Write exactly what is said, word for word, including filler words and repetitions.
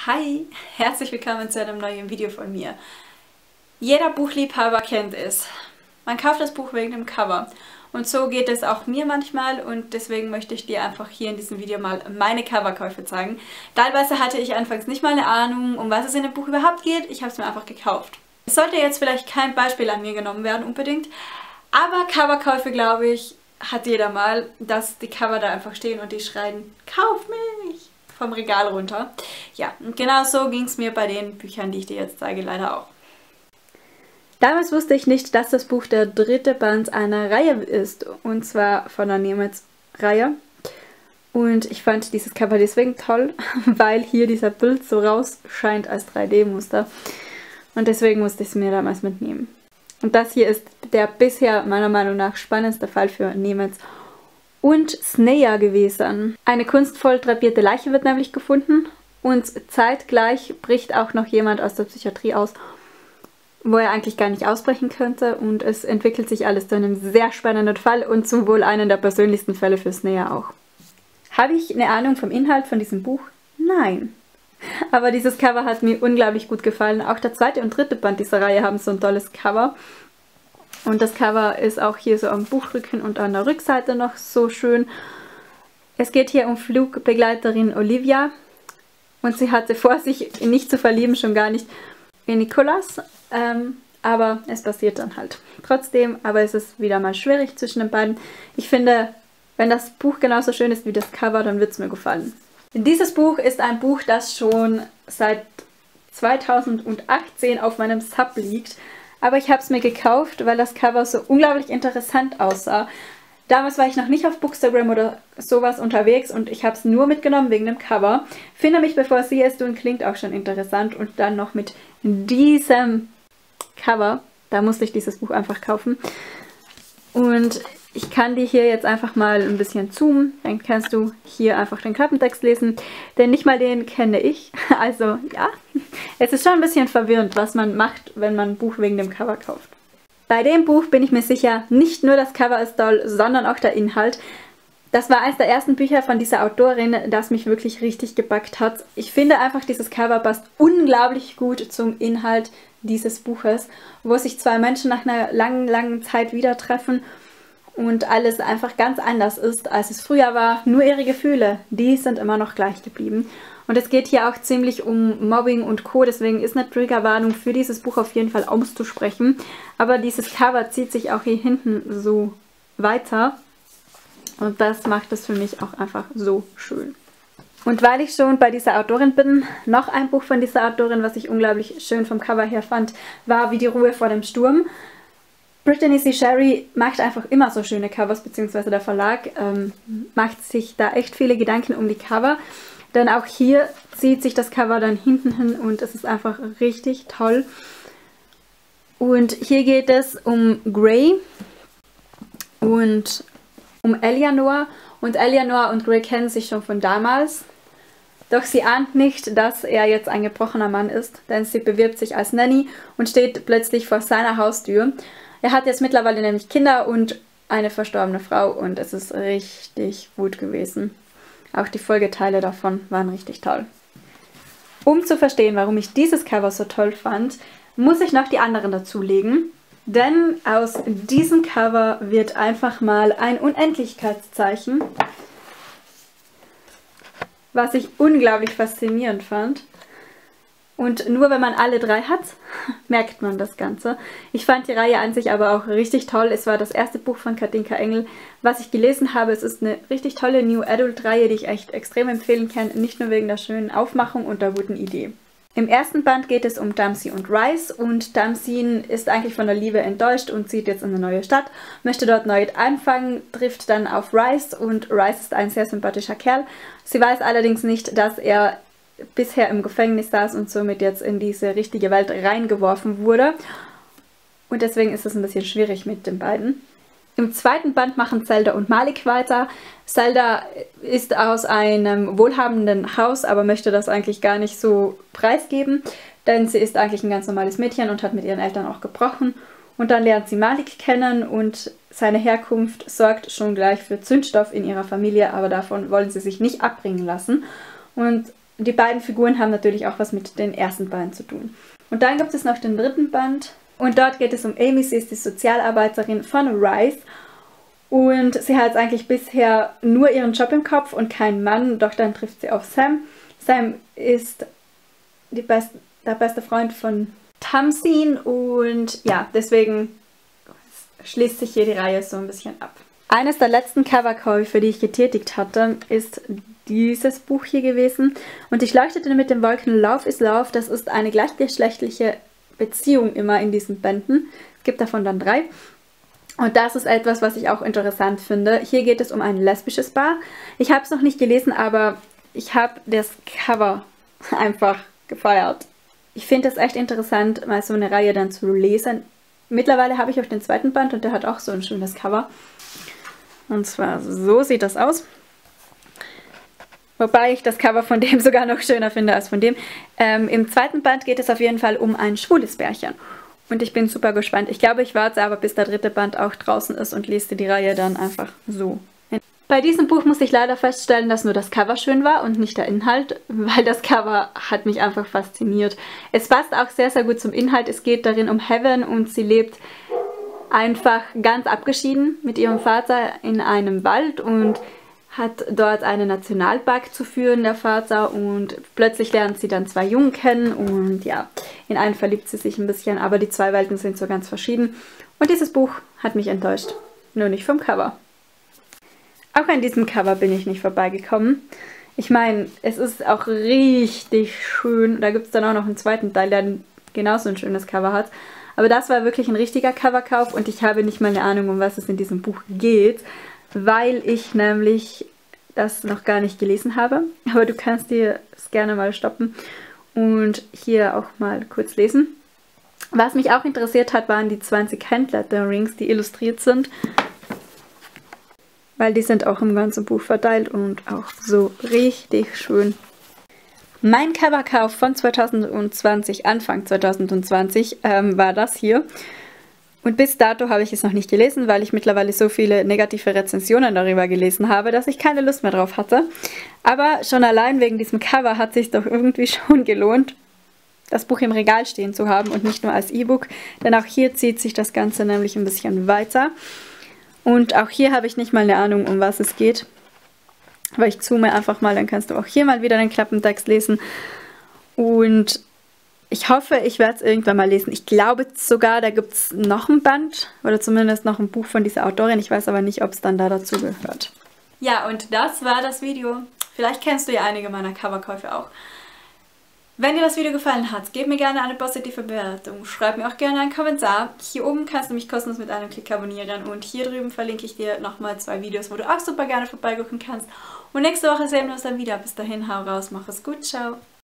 Hi, herzlich willkommen zu einem neuen Video von mir. Jeder Buchliebhaber kennt es. Man kauft das Buch wegen dem Cover. Und so geht es auch mir manchmal und deswegen möchte ich dir einfach hier in diesem Video mal meine Coverkäufe zeigen. Teilweise hatte ich anfangs nicht mal eine Ahnung, um was es in dem Buch überhaupt geht. Ich habe es mir einfach gekauft. Es sollte jetzt vielleicht kein Beispiel an mir genommen werden unbedingt, aber Coverkäufe, glaube ich, hat jeder mal, dass die Cover da einfach stehen und die schreien, kauf mich! Vom Regal runter. Ja, und genau so ging es mir bei den Büchern, die ich dir jetzt zeige, leider auch. Damals wusste ich nicht, dass das Buch der dritte Band einer Reihe ist, und zwar von der Nemetz-Reihe. Und ich fand dieses Cover deswegen toll, weil hier dieser Bild so rausscheint als drei D Muster. Und deswegen musste ich es mir damals mitnehmen. Und das hier ist der bisher meiner Meinung nach spannendste Fall für Nemetz und Sneya gewesen. Eine kunstvoll drapierte Leiche wird nämlich gefunden und zeitgleich bricht auch noch jemand aus der Psychiatrie aus, wo er eigentlich gar nicht ausbrechen könnte, und es entwickelt sich alles zu einem sehr spannenden Fall und zum wohl einen der persönlichsten Fälle für Sneya auch. Habe ich eine Ahnung vom Inhalt von diesem Buch? Nein. Aber dieses Cover hat mir unglaublich gut gefallen. Auch der zweite und dritte Band dieser Reihe haben so ein tolles Cover. Und das Cover ist auch hier so am Buchrücken und an der Rückseite noch so schön. Es geht hier um Flugbegleiterin Olivia. Und sie hatte vor, sich nicht zu verlieben, schon gar nicht in Nicholas. Ähm, aber es passiert dann halt trotzdem. Aber es ist wieder mal schwierig zwischen den beiden. Ich finde, wenn das Buch genauso schön ist wie das Cover, dann wird es mir gefallen. Dieses Buch ist ein Buch, das schon seit zweitausendachtzehn auf meinem Sub liegt. Aber ich habe es mir gekauft, weil das Cover so unglaublich interessant aussah. Damals war ich noch nicht auf Bookstagram oder sowas unterwegs und ich habe es nur mitgenommen wegen dem Cover. Finde mich, bevor sie es tun, klingt auch schon interessant. Und dann noch mit diesem Cover, da musste ich dieses Buch einfach kaufen. Und ich kann dir hier jetzt einfach mal ein bisschen zoomen. Dann kannst du hier einfach den Klappentext lesen. Denn nicht mal den kenne ich. Also ja, es ist schon ein bisschen verwirrend, was man macht, wenn man ein Buch wegen dem Cover kauft. Bei dem Buch bin ich mir sicher, nicht nur das Cover ist toll, sondern auch der Inhalt. Das war eines der ersten Bücher von dieser Autorin, das mich wirklich richtig gepackt hat. Ich finde einfach, dieses Cover passt unglaublich gut zum Inhalt dieses Buches, wo sich zwei Menschen nach einer langen, langen Zeit wieder treffen und alles einfach ganz anders ist, als es früher war. Nur ihre Gefühle, die sind immer noch gleich geblieben. Und es geht hier auch ziemlich um Mobbing und Co. Deswegen ist eine Triggerwarnung für dieses Buch auf jeden Fall auszusprechen. Aber dieses Cover zieht sich auch hier hinten so weiter. Und das macht es für mich auch einfach so schön. Und weil ich schon bei dieser Autorin bin, noch ein Buch von dieser Autorin, was ich unglaublich schön vom Cover her fand, war Wie die Ruhe vor dem Sturm. Brittany C. Sherry macht einfach immer so schöne Covers, beziehungsweise der Verlag ähm, macht sich da echt viele Gedanken um die Cover. Denn auch hier zieht sich das Cover dann hinten hin und es ist einfach richtig toll. Und hier geht es um Gray und um Eleanor. Und Eleanor und Gray kennen sich schon von damals. Doch sie ahnt nicht, dass er jetzt ein gebrochener Mann ist, denn sie bewirbt sich als Nanny und steht plötzlich vor seiner Haustür. Er hat jetzt mittlerweile nämlich Kinder und eine verstorbene Frau und es ist richtig gut gewesen. Auch die Folgeteile davon waren richtig toll. Um zu verstehen, warum ich dieses Cover so toll fand, muss ich noch die anderen dazulegen. Denn aus diesem Cover wird einfach mal ein Unendlichkeitszeichen, was ich unglaublich faszinierend fand. Und nur wenn man alle drei hat, merkt man das Ganze. Ich fand die Reihe an sich aber auch richtig toll. Es war das erste Buch von Katinka Engel, was ich gelesen habe. Es ist eine richtig tolle New Adult Reihe, die ich echt extrem empfehlen kann. Nicht nur wegen der schönen Aufmachung und der guten Idee. Im ersten Band geht es um Dempsey und Rice. Und Dempsey ist eigentlich von der Liebe enttäuscht und zieht jetzt in eine neue Stadt. Möchte dort neu anfangen, trifft dann auf Rice. Und Rice ist ein sehr sympathischer Kerl. Sie weiß allerdings nicht, dass er bisher im Gefängnis saß und somit jetzt in diese richtige Welt reingeworfen wurde. Und deswegen ist es ein bisschen schwierig mit den beiden. Im zweiten Band machen Zelda und Malik weiter. Zelda ist aus einem wohlhabenden Haus, aber möchte das eigentlich gar nicht so preisgeben, denn sie ist eigentlich ein ganz normales Mädchen und hat mit ihren Eltern auch gebrochen. Und dann lernt sie Malik kennen und seine Herkunft sorgt schon gleich für Zündstoff in ihrer Familie, aber davon wollen sie sich nicht abbringen lassen. Und die beiden Figuren haben natürlich auch was mit den ersten beiden zu tun. Und dann gibt es noch den dritten Band. Und dort geht es um Amy. Sie ist die Sozialarbeiterin von Rice. Und sie hat eigentlich bisher nur ihren Job im Kopf und keinen Mann. Doch dann trifft sie auf Sam. Sam ist die best der beste Freund von Tamsin. Und ja, deswegen schließt sich hier die Reihe so ein bisschen ab. Eines der letzten Coverkäufe, die ich getätigt hatte, ist dieses Buch hier gewesen. Und ich leuchtete mit den Wolken Love is Love. Das ist eine gleichgeschlechtliche Beziehung immer in diesen Bänden. Es gibt davon dann drei. Und das ist etwas, was ich auch interessant finde. Hier geht es um ein lesbisches Paar. Ich habe es noch nicht gelesen, aber ich habe das Cover einfach gefeiert. Ich finde es echt interessant, mal so eine Reihe dann zu lesen. Mittlerweile habe ich auch den zweiten Band und der hat auch so ein schönes Cover. Und zwar so sieht das aus. Wobei ich das Cover von dem sogar noch schöner finde als von dem. Ähm, Im zweiten Band geht es auf jeden Fall um ein schwules Pärchen. Und ich bin super gespannt. Ich glaube, ich warte aber, bis der dritte Band auch draußen ist und lese die Reihe dann einfach so. Bei diesem Buch muss ich leider feststellen, dass nur das Cover schön war und nicht der Inhalt, weil das Cover hat mich einfach fasziniert. Es passt auch sehr, sehr gut zum Inhalt. Es geht darin um Heaven und sie lebt einfach ganz abgeschieden mit ihrem Vater in einem Wald und hat dort einen Nationalpark zu führen, der Vater, und plötzlich lernt sie dann zwei Jungen kennen und ja, in einen verliebt sie sich ein bisschen, aber die zwei Welten sind so ganz verschieden und dieses Buch hat mich enttäuscht, nur nicht vom Cover. Auch an diesem Cover bin ich nicht vorbeigekommen. Ich meine, es ist auch richtig schön, da gibt es dann auch noch einen zweiten Teil, der genauso ein schönes Cover hat. Aber das war wirklich ein richtiger Coverkauf und ich habe nicht mal eine Ahnung, um was es in diesem Buch geht, weil ich nämlich das noch gar nicht gelesen habe. Aber du kannst dir das gerne mal stoppen und hier auch mal kurz lesen. Was mich auch interessiert hat, waren die zwanzig Handletterings, die illustriert sind. Weil die sind auch im ganzen Buch verteilt und auch so richtig schön. Mein Coverkauf von zweitausendzwanzig, Anfang zweitausendzwanzig, ähm, war das hier. Und bis dato habe ich es noch nicht gelesen, weil ich mittlerweile so viele negative Rezensionen darüber gelesen habe, dass ich keine Lust mehr drauf hatte. Aber schon allein wegen diesem Cover hat es sich doch irgendwie schon gelohnt, das Buch im Regal stehen zu haben und nicht nur als E-Book. Denn auch hier zieht sich das Ganze nämlich ein bisschen weiter. Und auch hier habe ich nicht mal eine Ahnung, um was es geht. Aber ich zoome einfach mal, dann kannst du auch hier mal wieder den Klappentext lesen. Und ich hoffe, ich werde es irgendwann mal lesen. Ich glaube sogar, da gibt es noch ein Band oder zumindest noch ein Buch von dieser Autorin. Ich weiß aber nicht, ob es dann da dazu gehört. Ja, und das war das Video. Vielleicht kennst du ja einige meiner Coverkäufe auch. Wenn dir das Video gefallen hat, gib mir gerne eine positive Bewertung. Schreib mir auch gerne einen Kommentar. Hier oben kannst du mich kostenlos mit einem Klick abonnieren. Und hier drüben verlinke ich dir nochmal zwei Videos, wo du auch super gerne vorbeigucken kannst. Und nächste Woche sehen wir uns dann wieder. Bis dahin, hau raus, mach es gut, ciao.